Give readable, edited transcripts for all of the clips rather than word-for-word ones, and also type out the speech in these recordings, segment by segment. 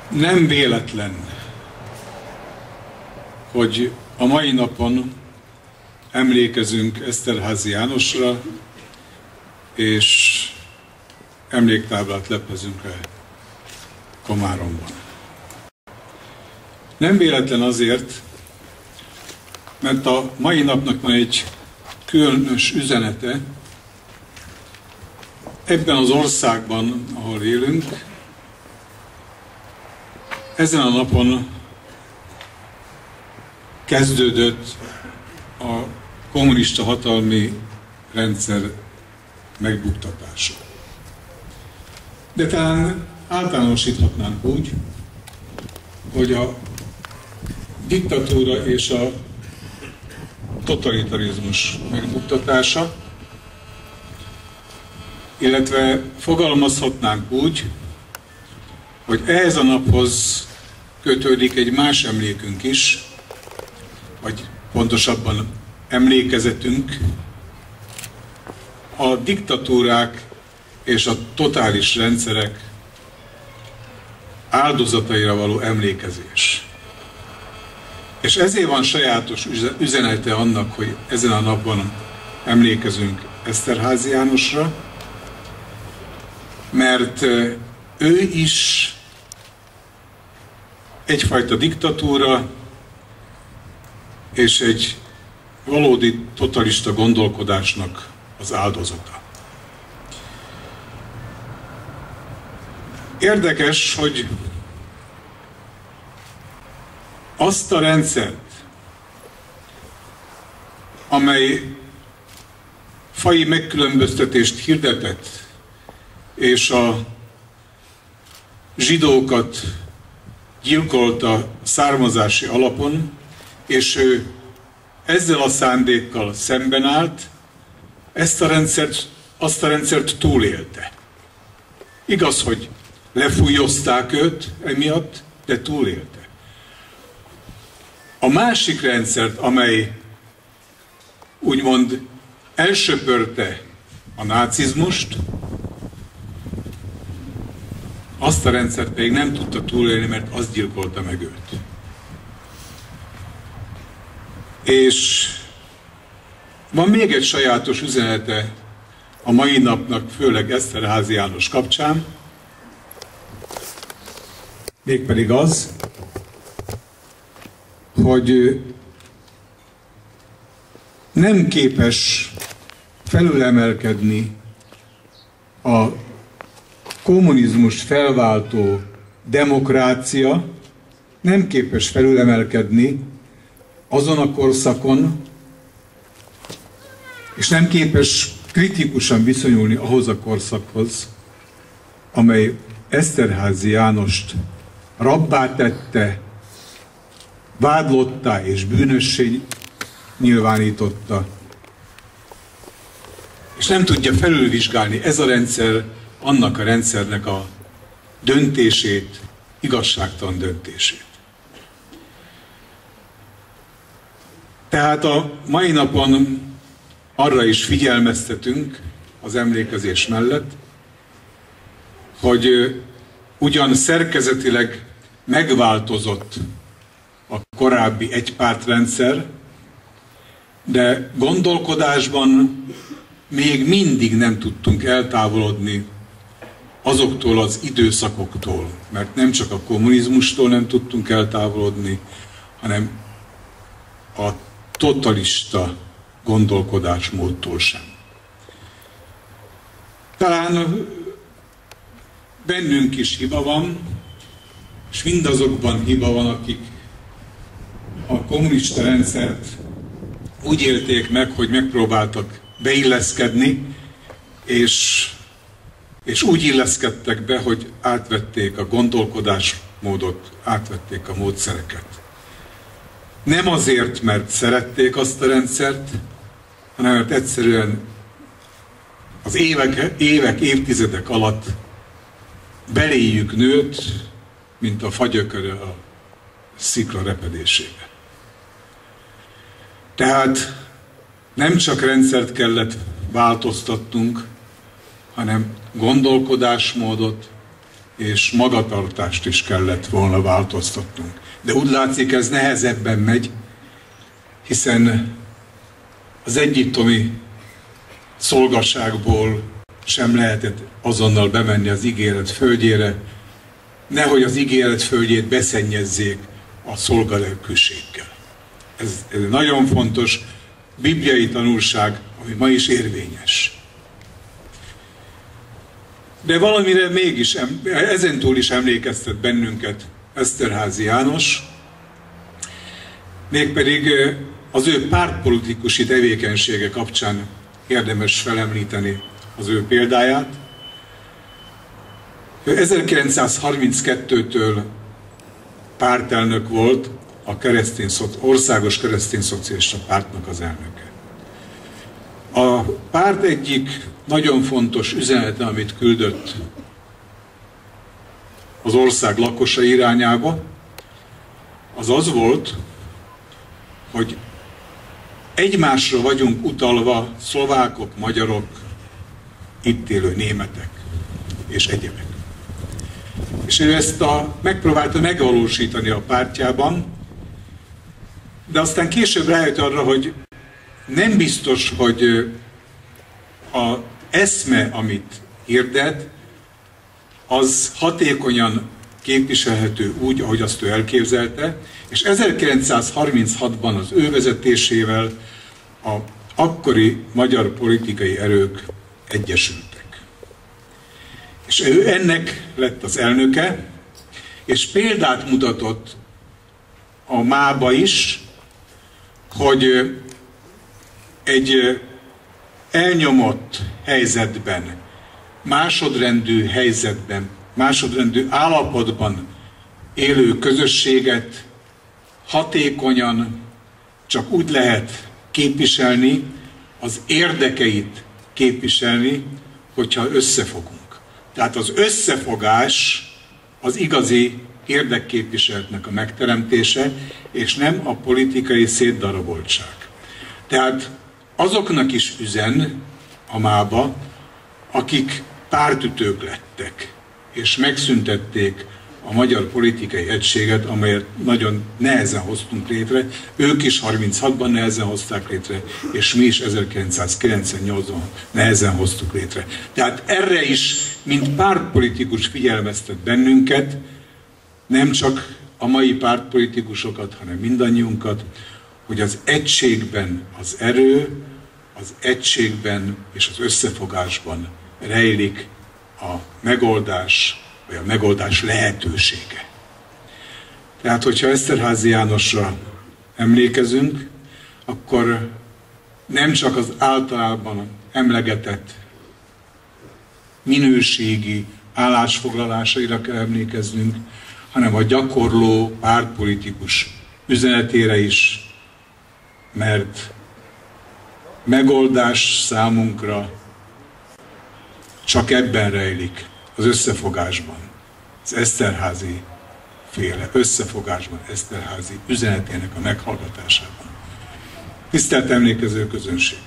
Nem véletlen, hogy a mai napon emlékezünk Eszterházy Jánosra, és emléktáblát lepezünk le Komáromban. Nem véletlen azért, mert a mai napnak van egy különös üzenete. Ebben az országban, ahol élünk, ezen a napon kezdődött a kommunista hatalmi rendszer megbuktatása. De talán általánosíthatnánk úgy, hogy a diktatúra és a totalitarizmus megbuktatása, illetve fogalmazhatnánk úgy, hogy ehhez a naphoz kötődik egy más emlékünk is, vagy pontosabban emlékezetünk, a diktatúrák és a totális rendszerek áldozataira való emlékezés. És ezért van sajátos üzenete annak, hogy ezen a napon emlékezünk Eszterházy Jánosra, mert ő is egyfajta diktatúra és egy valódi totalista gondolkodásnak az áldozata. Érdekes, hogy azt a rendszert, amely faji megkülönböztetést hirdetett, és a zsidókat gyilkolta származási alapon, és ő ezzel a szándékkal szemben állt, azt a rendszert túlélte. Igaz, hogy lefújozták őt emiatt, de túlélte. A másik rendszert, amely úgymond elsöpörte a nácizmust, azt a rendszert pedig nem tudta túlélni, mert az gyilkolta meg őt. És van még egy sajátos üzenete a mai napnak, főleg Eszterházy János kapcsán, mégpedig az, hogy nem képes felülemelkedni a kommunizmus felváltó demokrácia, nem képes felülemelkedni azon a korszakon, és nem képes kritikusan viszonyulni ahhoz a korszakhoz, amely Eszterházy Jánost rabbá tette, vádlottá és bűnössé nyilvánította, és nem tudja felülvizsgálni ez a rendszer annak a rendszernek a döntését, igazságtalan döntését. Tehát a mai napon arra is figyelmeztetünk az emlékezés mellett, hogy ugyan szerkezetileg megváltozott a korábbi egypártrendszer, de gondolkodásban még mindig nem tudtunk eltávolodni azoktól az időszakoktól, mert nem csak a kommunizmustól nem tudtunk eltávolodni, hanem a totalista gondolkodásmódtól sem. Talán bennünk is hiba van, és mindazokban hiba van, akik a kommunista rendszert úgy élték meg, hogy megpróbáltak beilleszkedni, és úgy illeszkedtek be, hogy átvették a gondolkodásmódot, átvették a módszereket. Nem azért, mert szerették azt a rendszert, hanem mert egyszerűen az évek, évtizedek alatt beléjük nőtt, mint a fagyököre a szikla repedésébe. Tehát nem csak rendszert kellett változtatnunk, hanem gondolkodásmódot, és magatartást is kellett volna változtatnunk. De úgy látszik, ez nehezebben megy, hiszen az egyiptomi szolgasságból sem lehetett azonnal bemenni az ígéret földjére, nehogy az ígéret földjét beszennyezzék a szolgalelkűséggel. Ez nagyon fontos bibliai tanulság, ami ma is érvényes. De valamire mégis, ezentúl is emlékeztet bennünket Eszterházy János, mégpedig az ő pártpolitikusi tevékenysége kapcsán érdemes felemlíteni az ő példáját. Ő 1932-től pártelnök volt, a Országos Keresztény Szocialista Pártnak az elnöke. A párt egyik nagyon fontos üzenete, amit küldött az ország lakosa irányába, az az volt, hogy egymásra vagyunk utalva szlovákok, magyarok, itt élő németek és egyebek. És ő ezt megpróbálta megvalósítani a pártjában, de aztán később rájött arra, hogy nem biztos, hogy az eszme, amit hirdet, az hatékonyan képviselhető úgy, ahogy azt ő elképzelte, és 1936-ban az ő vezetésével az akkori magyar politikai erők egyesültek. És ő ennek lett az elnöke, és példát mutatott a mába is, hogy egy elnyomott helyzetben, másodrendű helyzetben, másodrendű állapotban élő közösséget hatékonyan csak úgy lehet képviselni, az érdekeit képviselni, hogyha összefogunk. Tehát az összefogás az igazi érdekképviseletnek a megteremtése, és nem a politikai szétdaraboltság. Tehát azoknak is üzen a mába, akik pártütők lettek, és megszüntették a magyar politikai egységet, amelyet nagyon nehezen hoztunk létre, ők is 36-ban nehezen hozták létre, és mi is 1998-ban nehezen hoztuk létre. Tehát erre is, mint pártpolitikus figyelmeztet bennünket, nem csak a mai pártpolitikusokat, hanem mindannyiunkat, hogy az egységben az erő, az egységben és az összefogásban rejlik a megoldás, vagy a megoldás lehetősége. Tehát, hogyha Eszterházy Jánosra emlékezünk, akkor nem csak az általában emlegetett minőségi állásfoglalásaira kell emlékeznünk, hanem a gyakorló pártpolitikus üzenetére is, mert megoldás számunkra csak ebben rejlik, az összefogásban, az Eszterházy féle összefogásban, Eszterházy üzenetének a meghallgatásában. Tisztelt emlékező közönség!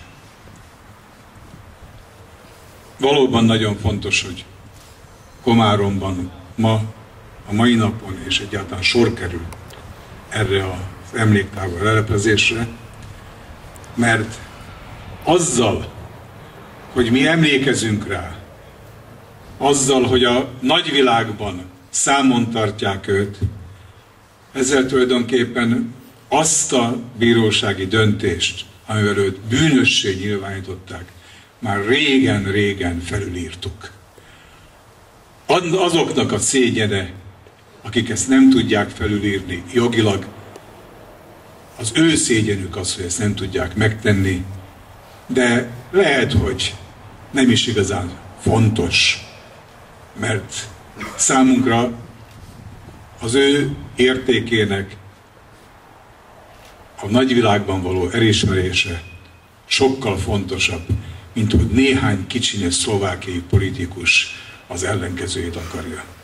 Valóban nagyon fontos, hogy Komáromban a mai napon és egyáltalán sor kerül erre az emléktávol leleplezésre, mert azzal, hogy mi emlékezünk rá, azzal, hogy a nagyvilágban számon tartják őt, ezzel tulajdonképpen azt a bírósági döntést, amivel őt bűnössé nyilvánították, már régen-régen felülírtuk. Azoknak a szégyene, akik ezt nem tudják felülírni jogilag, az ő szégyenük az, hogy ezt nem tudják megtenni, de lehet, hogy nem is igazán fontos, mert számunkra az ő értékének a nagyvilágban való elismerése sokkal fontosabb, mint hogy néhány kicsinyes szlovákiai politikus az ellenkezőjét akarja.